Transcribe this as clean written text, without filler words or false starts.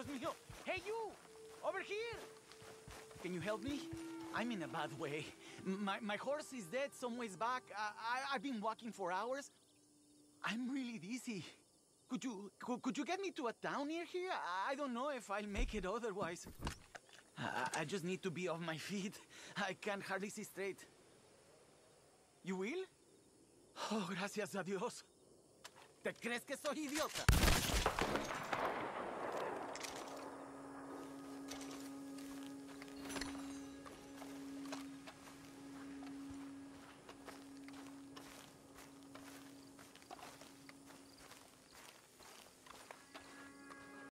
mío! Hey, you! Over here! Can you help me? I'm in a bad way. My horse is dead some ways back. I've been walking for hours. I'm really dizzy. Could you get me to a town near here? I don't know if I'll make it otherwise. I just need to be off my feet. I can hardly see straight. You will? Oh, gracias a Dios. ¿Te crees que soy idiota?